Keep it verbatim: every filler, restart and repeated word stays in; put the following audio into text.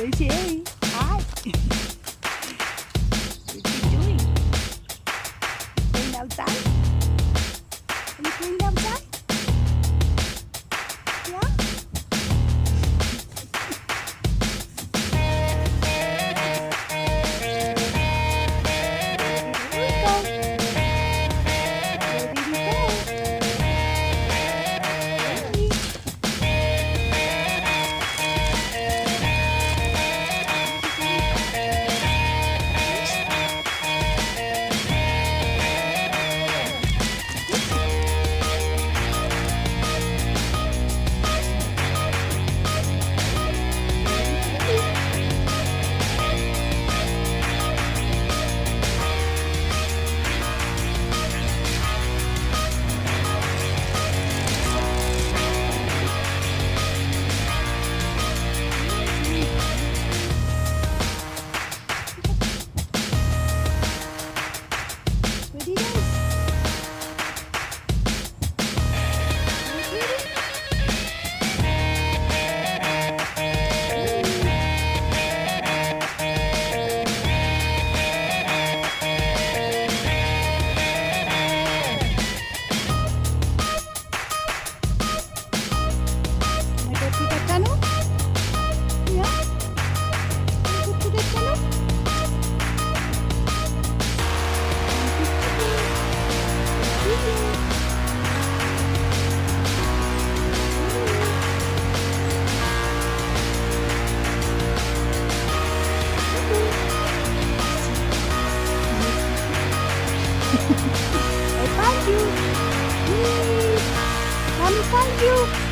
There's Harry. Hi. What are you doing? Playing outside? Are you playing outside? Yeah? I found you! Yay! Mommy found you!